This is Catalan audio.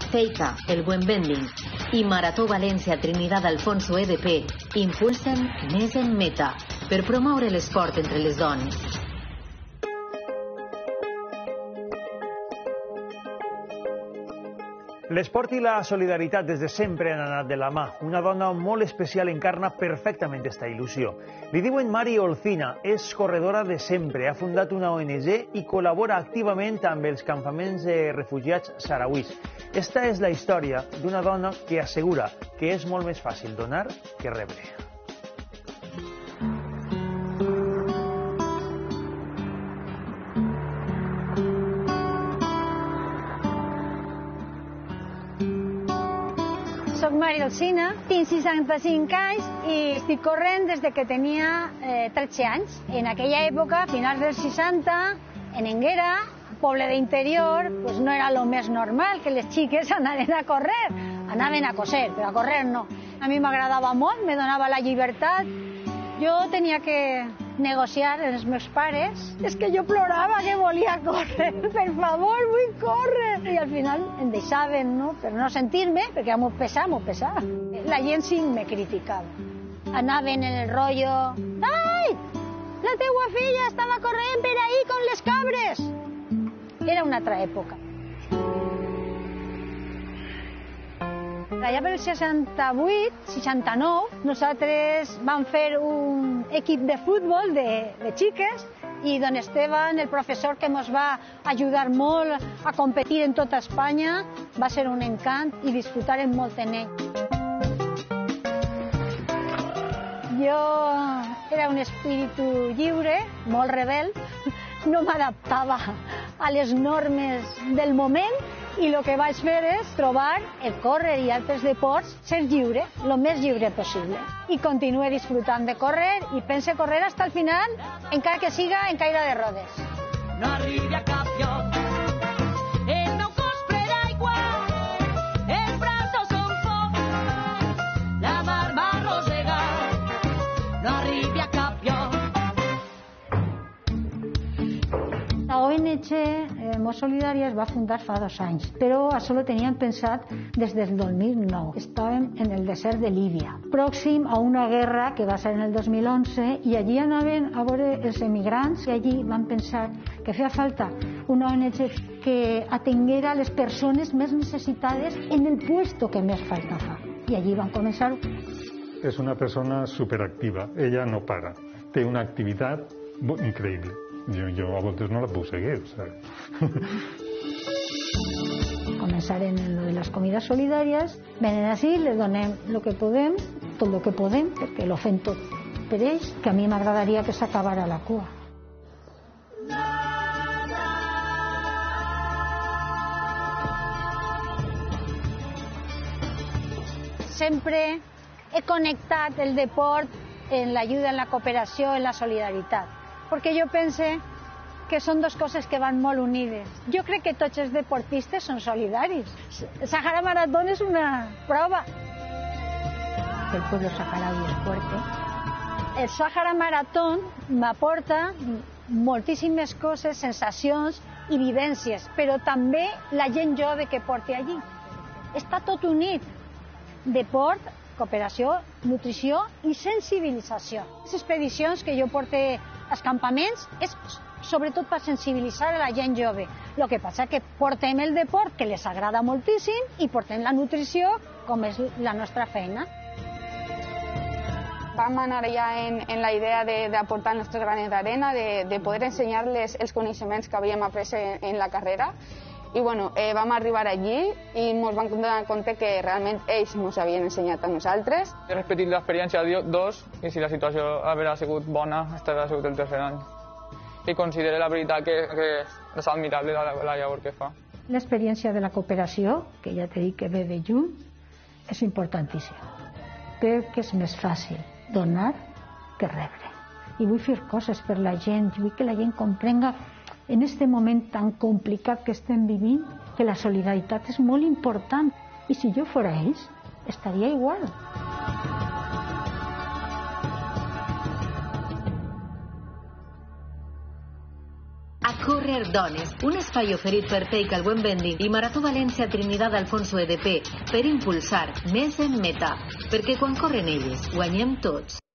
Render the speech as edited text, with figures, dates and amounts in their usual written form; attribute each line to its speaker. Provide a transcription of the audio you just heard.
Speaker 1: Feica, el Buen Vending, i Marató València Trinidad Alfonso EDP impulsen Més en Meta per promoure l'esport entre les dones.
Speaker 2: L'esport i la solidaritat des de sempre han anat de la mà. Una dona molt especial encarna perfectament esta il·lusió. Li diuen Mari Olcina, és corredora de sempre, ha fundat una ONG i col·labora activament amb els campaments de refugiats sarauís. Esta és la història d'una dona que assegura que és molt més fàcil donar que rebre.
Speaker 3: Soc Mari Olcina, tinc 65 anys i estic corrent des que tenia 13 anys. En aquella època, a finals dels 60, en Enguera, poble d'interior, no era el més normal que les xiques anaven a córrer. Anaven a coser, però a córrer no. A mi m'agradava molt, me donava la llibertat. Jo tenia que negociar amb els meus pares. És que jo plorava que volia córrer. Per favor, vull córrer. I al final em deixaven, no? Per no sentir-me, perquè m'ho pesava. La gent sí me criticava. Anaven en el rotllo... Ai, la teua filla estava corrent per ahí con les cabres. Era una altra època. Allà per el 68, 69, nosaltres vam fer un equip de futbol de xiques i don Esteban, el professor que ens va ajudar molt a competir en tota Espanya, va ser un encant i disfrutarem molt en ell. Jo era un espíritu lliure, molt rebel, no m'adaptava a les normes del moment i el que vaig fer és trobar el córrer i altres deports, ser lliure, el més lliure possible. I continuo disfrutant de córrer i pense córrer fins al final, encara que siga en caire de rodes.
Speaker 4: No arribi a cap lloc, el meu cos ple d'aigua, els braços són foc, la mar m'arrossega, no arribi a cap lloc.
Speaker 3: La ONG Mos Solidària es va fundar fa 2 anys, però això ho teníem pensat des del 2009. Estàvem en el desert de Líbia, pròxim a una guerra que va ser en el 2011, i allí anaven a veure els emigrants, i allí van pensar que feia falta una ONG que atenguera les persones més necessitades en el puesto que més falta fa. I allí van començar.
Speaker 5: És una persona superactiva, ella no para, té una activitat increïble. Jo a voltes no la puc seguir, ¿sabes?
Speaker 3: Començarem en lo de les comides solidàries, venen així, les donem el que podem, tot el que podem, perquè lo fem tot per ells, que a mi m'agradaria que s'acabara la cua. Sempre he connectat el deport en l'ajuda, en la cooperació, en la solidaritat. Perquè jo pense que són 2 coses que van molt unides. Jo crec que tots els deportistes són solidaris. El Sahara Maratón és una prova. El pueblo saharaui és fuerte. El Sahara Maratón m'aporta moltíssimes coses, sensacions i vivències, però també la gent jove que porta allí. Està tot unit. Deport, cooperació, nutrició i sensibilització. Les expedicions que jo porto als campaments és sobretot per sensibilitzar a la gent jove. El que passa és que portem el deport, que les agrada moltíssim, i portem la nutrició, com és la nostra feina.
Speaker 6: Vam anar ja en la idea d'aportar el nostre granet d'arena, de poder ensenyar-les els coneixements que havíem après en la carrera. I vam arribar allí i ens vam donar compte que realment ells ens havien ensenyat a nosaltres.
Speaker 7: He repetit l'experiència 2 i si la situació haguera sigut bona, hauria sigut el 3è any. I considero la veritat que és admirable la llavor que fa.
Speaker 3: L'experiència de la cooperació, que ja t'he dit que ve de lluny, és importantíssima, perquè és més fàcil donar que rebre. I vull fer coses per la gent, vull que la gent comprenga en aquest moment tan complicat que estem vivint, que la solidaritat és molt important. I si jo fora ells, estaria igual.
Speaker 1: A córrer Correr Dones, un espai oferit per Take al Buen Vending i Marató València Trinidad Alfonso EDP per impulsar més en meta, perquè quan corren elles guanyem tots.